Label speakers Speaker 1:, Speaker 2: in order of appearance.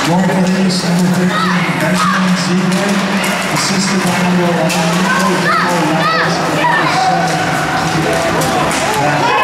Speaker 1: Scoring for the East, number 13, Benjamin Ziegler, assisted by number 11, Nico Lopez, and number 7,